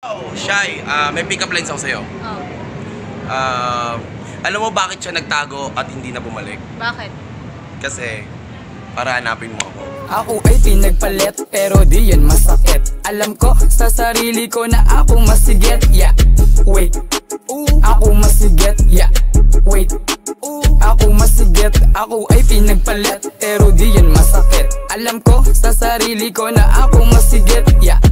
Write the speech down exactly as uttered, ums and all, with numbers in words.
Oh, Shy, uh, may pick-up lines ako sa'yo. Oh. Uh, alam mo bakit siya nagtago at hindi na bumalik? Bakit? Kasi, para hanapin mo ako. Ako ay pinagpalit, pero di yan masakit. Alam ko sa sarili ko na ako masigit. Yeah, wait, ooh, ako masigit. Yeah, wait, ooh, ako masigit. Ako ay pinagpalit, pero di yan masakit. Alam ko sa sarili ko na ako masigit. Yeah,